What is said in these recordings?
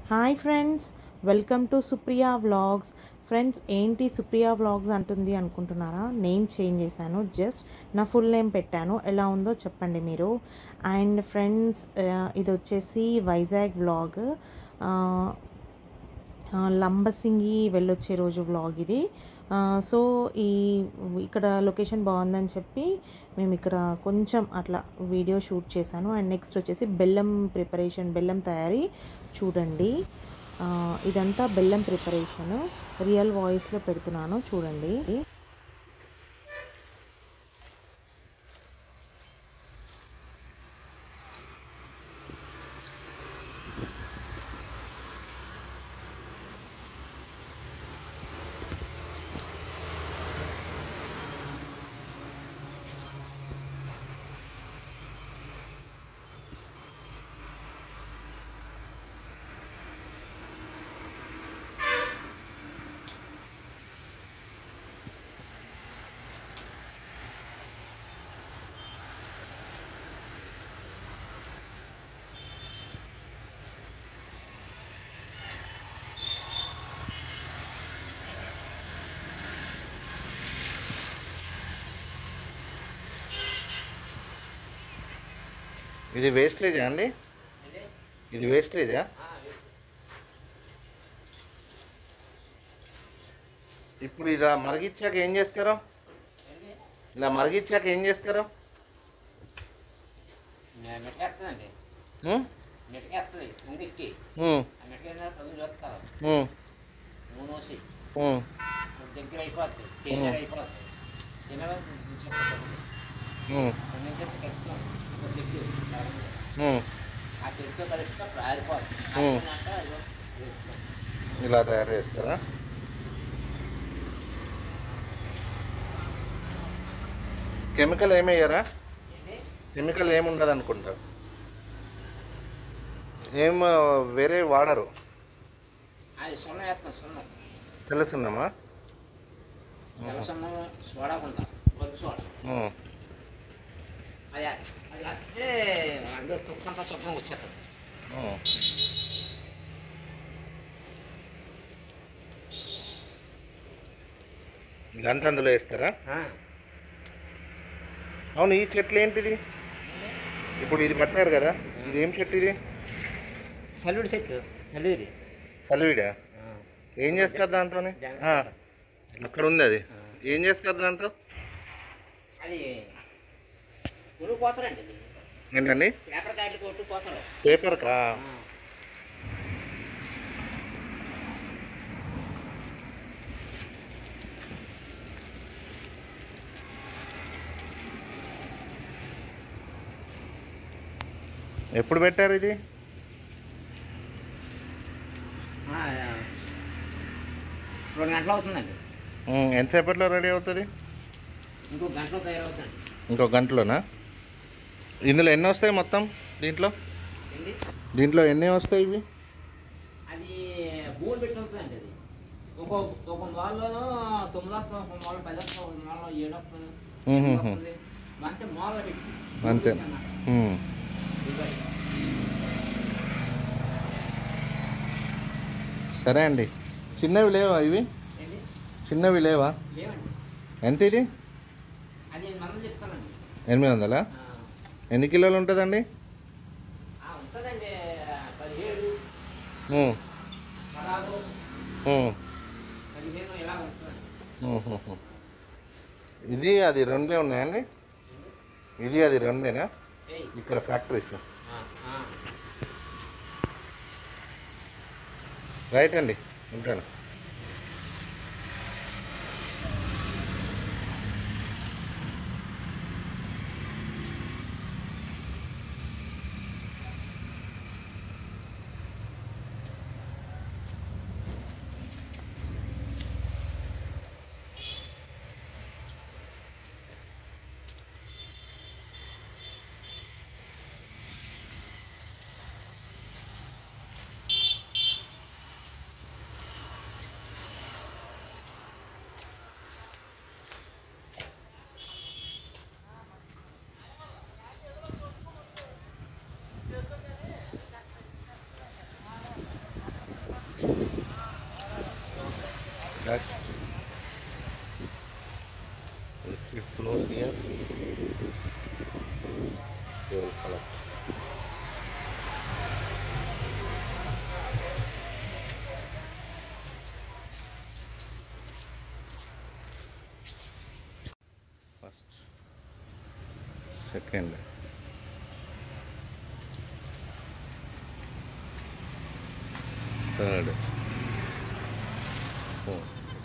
Hi friends, welcome to Supriya vlogs. Friends, ఏంటి Supriya vlogs అంటుంది అనుకుంటున్నారా? నేమ్ చేంజ్ చేశాను, జస్ట్ నా ఫుల్ నేమ్ పెట్టాను. ఎలా ఉందో చెప్పండి మీరు. అండ్ ఫ్రెండ్స్, ఇది వచ్చేసి వైజాగ్ వ్లాగ్, లంబసింగి వెళ్ళొచ్చే రోజు వ్లాగ్ ఇది. సో ఇక్కడ లొకేషన్ బాగుందని చెప్పి మేము ఇక్కడ కొంచెం అట్లా వీడియో షూట్ చేశాను. అండ్ నెక్స్ట్ వచ్చేసి బెల్లం ప్రిపరేషన్, బెల్లం తయారీ చూడండి. ఇదంతా బెల్లం ప్రిపరేషన్ రియల్ వాయిస్లో పెడుతున్నాను, చూడండి. ఇది వేస్టేజా అండి? ఇది వేస్టేజా? ఇప్పుడు ఇలా మరిగిచ్చాక ఏం చేస్తారు? ఇలా మరిగిచ్చాక ఏం చేస్తారు? ఇలా తయారు చేస్తారా? కెమికల్ ఏమయ్యారా? కెమికల్ ఏముండదు అనుకుంటా, ఏం వేరే వాడరు. తెలుసున్నామా? గంట అందులో వేస్తారా? అవును, ఈ చెట్లు ఏంటిది? ఇప్పుడు ఇది పట్టారు కదా, ఇది ఏం చెట్టు? ఇది సల్లుడి చెట్టు. సల్లుడి సల్లుడా? ఏం చేస్తారు దాంతో? అక్కడ ఉంది, అది ఏం చేస్తారు దాంతో? అది పోతారండి. ఏంటండి? పేపర్ కాయలు కొట్టు పోతారు. పేపర్ కా? ఎప్పుడు పెట్టారు ఇది? 2 గంటలు అవుతుందండి. ఎంతసేపట్లో రెడీ అవుతుంది? ఇంకో గంటలో తయారవుతుంది. ఇంకో గంటలోనా? ఇందులో ఎన్ని వస్తాయి మొత్తం? దీంట్లో ఎన్ని వస్తాయి ఇవి? అది బోల్ పెట్టి ఉంటుందండి. అది ఒక మాల్లోనూ 9 వస్తుంది, ఒక మాల్లో 10 వస్తుంది, ఒక మాల్లో 7 వస్తుంది. అంతే మాల్లో పెట్టి అంతే. సరే అండి. చిన్నవి లేవా ఇవి? చిన్నవి లేవా? ఎంత ఇది? అది 800 చెప్తానండి. 800? ఎన్ని కిలోలు ఉంటుందండి? ఉంటుందండి 17, 16, 15 ఇలా ఉంటుందండి. ఇది అది రెండే ఉన్నాయండి? ఇది అది రెండేనా ఇక్కడ ఫ్యాక్టరీస్? రైట్ అండి, ఉంటాను. Dust. Liquid flows here. They will collect. First, second, third, fourth.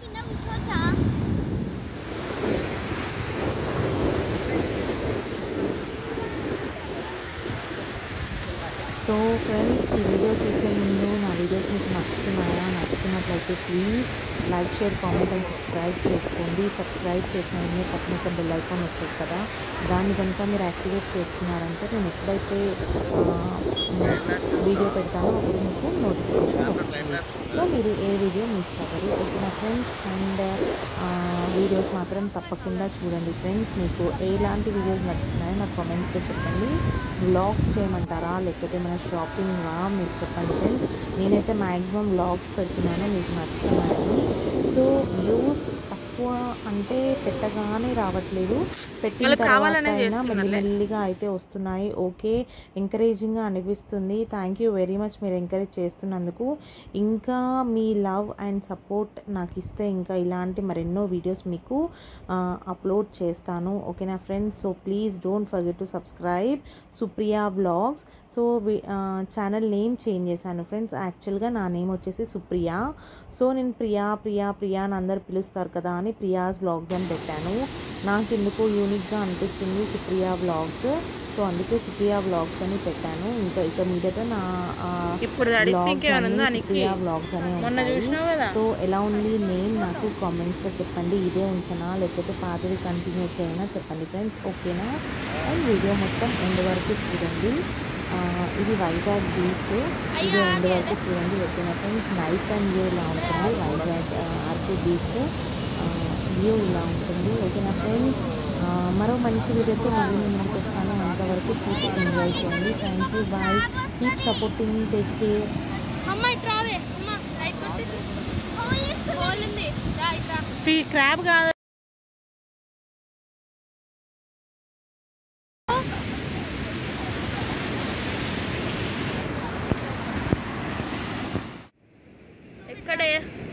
So friends, ఈ వీడియో చూసే ముందు నా వీడియోస్ మీకు నచ్చుతున్నట్లయితే please like, share, comment and subscribe చేసుకోండి. సబ్స్క్రైబ్ చేసిన వెంటనే పక్కన బెల్ ఐకాన్ వస్తుంది కదా, దాన్ని కనుక మీరు యాక్టివేట్ చేసుకున్నారంటే నేను ఎప్పుడైతే వీడియో పెడతానో అప్పుడు మీకు నోటిఫికేషన్ వస్తుంది. సో మీరు ఏ వీడియో మిస్ అవ్వరు. ఓకేనా ఫ్రెండ్స్? అండ్ వీడియోస్ మాత్రం తప్పకుండా చూడండి ఫ్రెండ్స్. మీకు ఎలాంటి వీడియోస్ నచ్చుతున్నాయో నాకు కామెంట్స్లో చెప్పండి. వ్లాగ్స్ చేయమంటారా లేకపోతే మన షాపింగ్గా మీరు చెప్పండి ఫ్రెండ్స్. నేనైతే మ్యాక్సిమం వ్లాగ్స్ పెడుతున్నాను, మీకు నచ్చుతున్నాయని. సో వ్యూస్ తక్కువ అంటే పెట్టగానే రావట్లేదు, పెట్టిన తర్వాత అయినా మెల్లిమెల్లిగా అయితే వస్తున్నాయి. ఓకే, ఎంకరేజింగ్గా అనిపిస్తుంది. థ్యాంక్ యూ వెరీ మచ్ మీరు ఎంకరేజ్ చేస్తున్నందుకు. ఇంకా మీ లవ్ అండ్ సపోర్ట్ నాకు ఇస్తే ఇంకా ఇలాంటి మరెన్నో వీడియోస్ మీకు అప్లోడ్ చేస్తాను. ఓకేనా friends? So please don't forget to subscribe Supriya vlogs. So channel name change చేశాను ఫ్రెండ్స్. యాక్చువల్గా నా నేమ్ వచ్చేసి సుప్రియా. సో నేను ప్రియా అని అందరు పిలుస్తారు కదా అని ప్రియాస్ వ్లాగ్స్ అని పెట్టాను. నాకు ఎందుకో యూనిక్గా అనిపించింది సుప్రియా వ్లాగ్స్. సో అందుకే సుప్రియా వ్లాగ్స్ అని పెట్టాను. ఇక మీదట నా సుప్రియా వ్లాగ్స్ అని ఉంటాయి. సో ఎలా ఉంది నేమ్ నాకు కామెంట్స్లో చెప్పండి. ఇదే ఉంచనా లేకపోతే పాతది కంటిన్యూ చేయనా చెప్పండి ఫ్రెండ్స్. ఓకేనా? అండ్ వీడియో మొత్తం ఎండ్ వరకు చూడండి. ఇది వైజాగ్ బీచ్. ఇది ఎండ్ వరకు చూడండి. ఓకేనా ఫ్రెండ్స్? నైట్ అండ్ వ్యూ ఇలా ఉంటుంది. వైజాగ్ అరకు బీచ్ వ్యూ ఇలా ఉంటుంది. ఓకేనా ఫ్రెండ్స్? మరో మంచి వీడియోతో మళ్ళీ నేను ముందుకు వస్తాను. అంతవరకు చూసి ఎంజాయ్ చేయండి. Thank you, bye. Keep supporting, take care. Crab కాదు, ఎక్కడే